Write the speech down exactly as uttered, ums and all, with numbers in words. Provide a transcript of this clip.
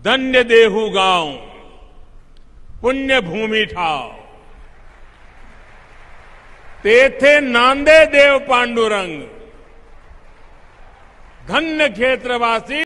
धन्य देहू गांव पुण्य भूमि ठाव तेथे नांदे देव पांडुरंग धन्य क्षेत्रवासी